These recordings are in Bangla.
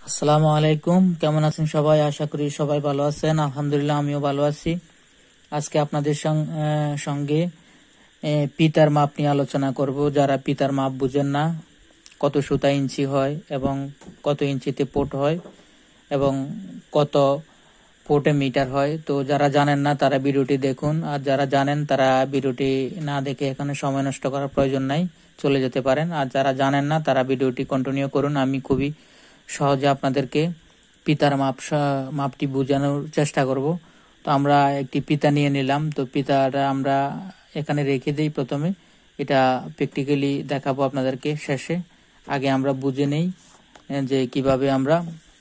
আসসালামু আলাইকুম, কেমন আছেন সবাই? আশা করি সবাই ভালো আছেন। আলহামদুলিল্লাহ, আমিও ভালো আছি। আজকে আপনাদের সঙ্গে পিতার মাপ নিয়ে আলোচনা করব। যারা পিতার মাপ বুঝেন না, কত সুতা ইঞ্চি হয় এবং কত ইঞ্চিতে পোট হয় এবং কত পোটে মিটার হয়, তো যারা জানেন না তারা ভিডিওটি দেখুন, আর যারা জানেন তারা ভিডিওটি না দেখে এখানে সময় নষ্ট করার প্রয়োজন নাই, চলে যেতে পারেন। আর যারা জানেন না তারা ভিডিওটি কন্টিনিউ করুন। আমি খুবই সহজে আপনাদেরকে পিতার মাপটি বোঝানোর চেষ্টা করব। তো আমরা একটি পিতা নিয়ে নিলাম। তো পিতাটা আমরা এখানে রেখে দিই প্রথমে, এটা প্র্যাকটিক্যালি দেখাবো আপনাদেরকে শেষে। আগে আমরা বুঝে নেই যে কিভাবে আমরা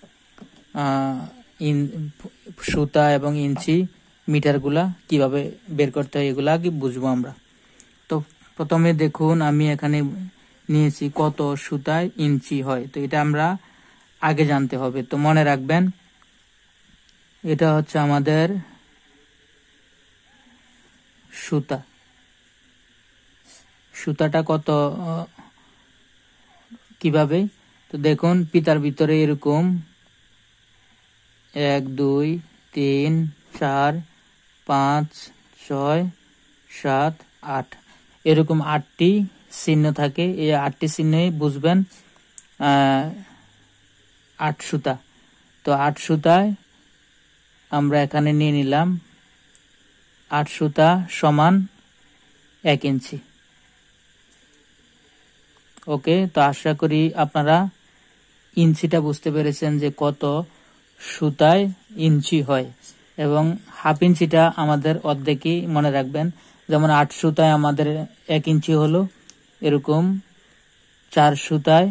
সুতা এবং ইঞ্চি মিটারগুলা কিভাবে বের করতে হয়, এগুলা আগে বুঝবো আমরা। তো প্রথমে দেখুন, আমি এখানে নিয়েছি কত সুতায় ইঞ্চি হয়। তো এটা আমরা আগে জানতে হবে। তো মনে রাখবেন, এটা হচ্ছে আমাদের সুতাটা কত কিভাবে। তো দেখুন, পিতার ভিতরে এরকম 1 2 3 4 5 6 7 8 এরকম 8টি চিহ্ন থাকে। এই 8টি চিহ্নে বুঝবেন 8 সুতা। তো 8 সুতায় আমরা এখানে নিয়ে নিলাম 8 সুতা সমান 1 ইঞ্চি। ওকে, তো আশা করি আপনারা ইঞ্চিটা বুঝতে পেরেছেন যে কত সুতায় ইঞ্চি হয়, এবং হাফ ইঞ্চিটা আমাদের অর্ধেকই মনে রাখবেন। যেমন 8 সুতায় আমাদের 1 ইঞ্চি হলো, এরকম 4 সুতায়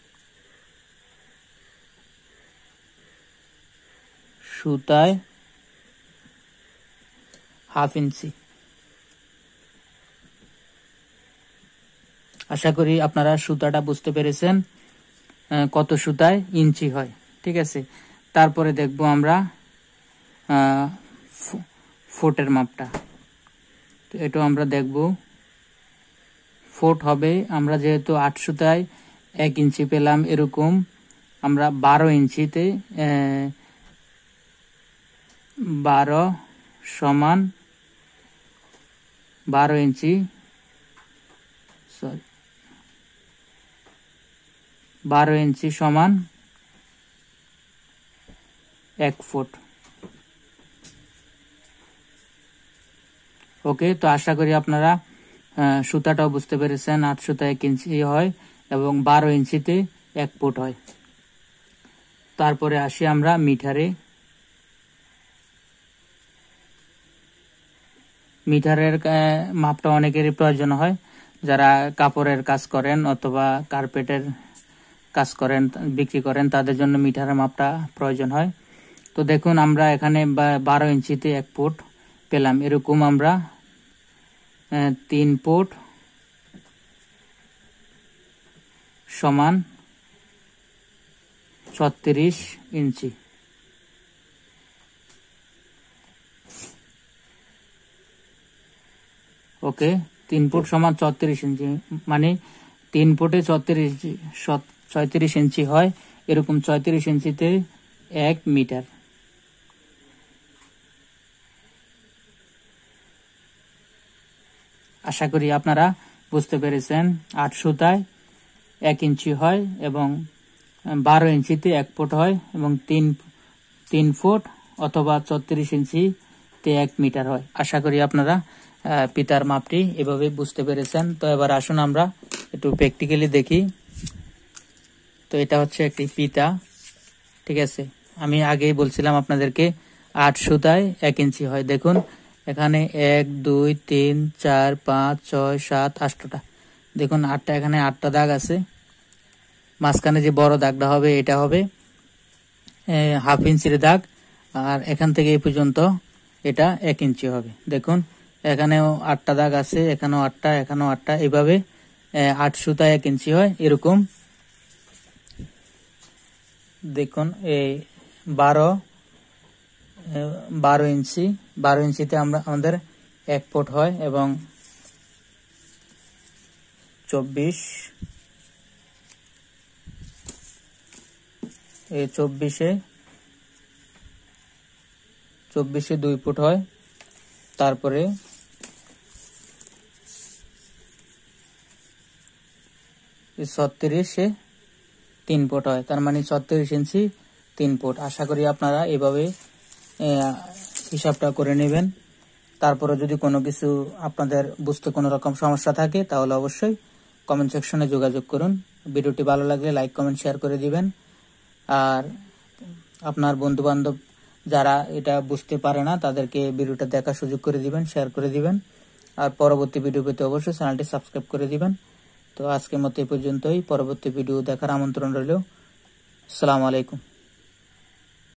হাফ ইঞ্চি। আশা করি আপনারা সুতাটা বুঝতে পেরেছেন কত সুতায় ইঞ্চি হয়। ঠিক আছে, তারপরে দেখব আমরা ফুটের মাপটা। তো এটাও আমরা দেখব। ফুট হবে, আমরা যেহেতু 8 সুতায় 1 ইঞ্চি পেলাম, এরকম আমরা 12 ইঞ্চিতে 12 সমান 12 ইঞ্চি 12 ইঞ্চি সমান 1 ফুট। ওকে, তো আশা করি আপনারা সুতাটাও বুঝতে পেরেছেন। 8 সুতা 1 ইঞ্চি হয় এবং 12 ইঞ্চিতে 1 ফুট হয়। তারপরে আসি আমরা মিটারে। মিটারের মাপটা অনেকেরই প্রয়োজন হয়। যারা কাপড়ের কাজ করেন অথবা কার্পেটের কাজ করেন, বিক্রি করেন, তাদের জন্য মিটারের মাপটা প্রয়োজন হয়। তো দেখুন, আমরা এখানে 12 ইঞ্চিতে 1 ফুট পেলাম। এরকম আমরা 3 ফুট সমান 36 ইঞ্চি। ওকে, 3 ফুট সমান 36 ইঞ্চি, মানে 3 ফুটে 36 ইঞ্চি হয়। এরকম 36 ইঞ্চিতে 1 মিটার। আশা করি আপনারা বুঝতে পেরেছেন। 8 সুতায় 1 ইঞ্চি হয় এবং 12 ইঞ্চিতে 1 ফুট হয় এবং 3 ফুট অথবা 36 ইঞ্চিতে 1 মিটার হয়। আশা করি আপনারা পিতার মাপটি এভাবে বুঝতে পেরেছেন। তো এবার আসুন আমরা একটু প্র্যাকটিক্যালি দেখি। তো এটা হচ্ছে একটি পিতা। ঠিক আছে, আমি আগেই বলছিলাম আপনাদেরকে 8 সুতায় 1 ইঞ্চি হয়। দেখুন, এখানে 1 2 3 4 5 6 7 8টা। দেখুন 8টা, এখানে 8টা দাগ আছে। মাঝখানে যে বড় দাগটা হবে এটা হবে হাফ ইঞ্চির দাগ, আর এখান থেকে এই পর্যন্ত এটা 1 ইঞ্চি হবে। দেখুন, এখানেও 8টা দাগ আছে, এখানেও 8টা, এখানেও 8টা। এইভাবে 8 সুতায় 1 ইঞ্চি হয়। এরকম দেখুন, এই 12 ইঞ্চি, 12 ইঞ্চিতে আমাদের 1 ফুট হয় এবং 24 এই 24-এ 2 ফুট হয়, তারপরে 36-এ 3 ফুট হয়, তার মানে 36 ইঞ্চি 3 ফুট। আশা করি আপনারা এভাবে হিসাবটা করে নেবেন। তারপরে যদি কোনো কিছু আপনাদের বুঝতে কোনো রকম সমস্যা থাকে তাহলে অবশ্যই কমেন্ট সেকশনে যোগাযোগ করুন। ভিডিওটি ভালো লাগলে লাইক কমেন্ট শেয়ার করে দিবেন। আর আপনার বন্ধু বান্ধব যারা এটা বুঝতে পারে না তাদেরকে ভিডিওটা দেখার সুযোগ করে দিবেন, শেয়ার করে দিবেন। আর পরবর্তী ভিডিও পেতে অবশ্যই চ্যানেলটি সাবস্ক্রাইব করে দিবেন। তো আজকের মতো এই পর্যন্তই, পরবর্তী ভিডিও দেখার আমন্ত্রণ রইল। আসসালামু আলাইকুম।